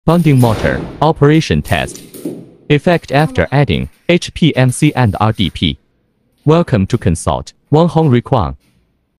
Bonding mortar, operation test. Effect after adding HPMC and RDP. Welcome to consult. Wang Hong Kwang.